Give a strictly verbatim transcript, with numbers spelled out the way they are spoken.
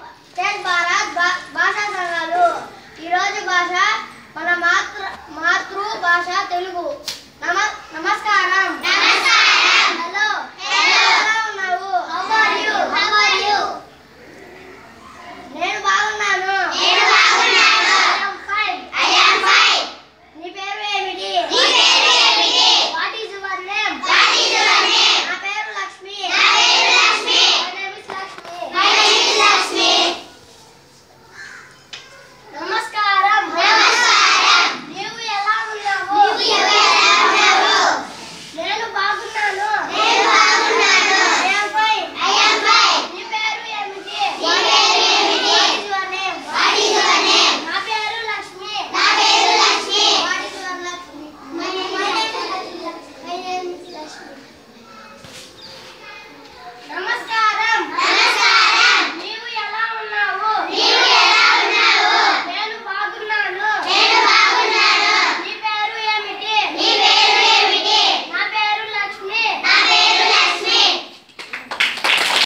Tech Bharat భాషా సంఘాలు. ఈరోజు భాష మన మాతృ మాతృ భాష తెలుగు. నమ నమస్కారం.